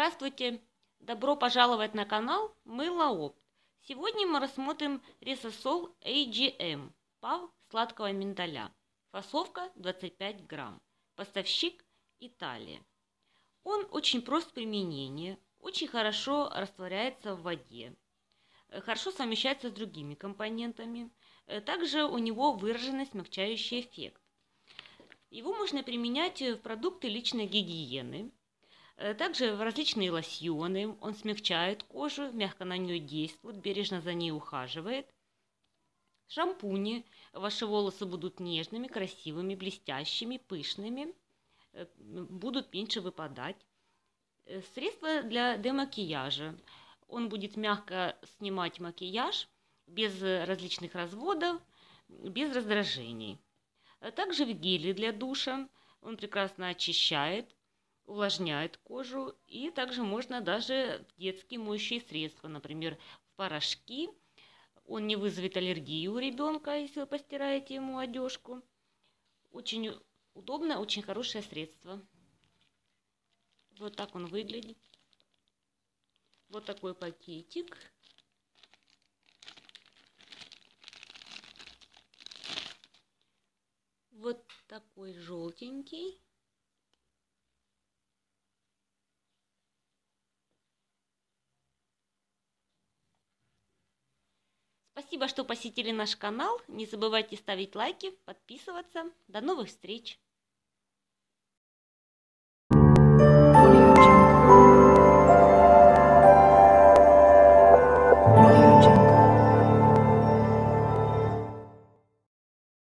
Здравствуйте! Добро пожаловать на канал Мыло Опт. Сегодня мы рассмотрим Ресосол AGM, ПАВ сладкого миндаля. Фасовка 25 грамм. Поставщик Италия. Он очень прост в применении, очень хорошо растворяется в воде, хорошо совмещается с другими компонентами. Также у него выраженный смягчающий эффект. Его можно применять в продукты личной гигиены. Также в различные лосьоны, он смягчает кожу, мягко на нее действует, бережно за ней ухаживает. Шампуни. Ваши волосы будут нежными, красивыми, блестящими, пышными, будут меньше выпадать. Средство для демакияжа. Он будет мягко снимать макияж, без различных разводов, без раздражений. Также в геле для душа. Он прекрасно очищает, увлажняет кожу, и также можно даже детские моющие средства, например, в порошки. Он не вызовет аллергию у ребенка, если вы постираете ему одежку. Очень удобно, очень хорошее средство. Вот так он выглядит. Вот такой пакетик. Вот такой желтенький. Спасибо, что посетили наш канал. Не забывайте ставить лайки, подписываться. До новых встреч!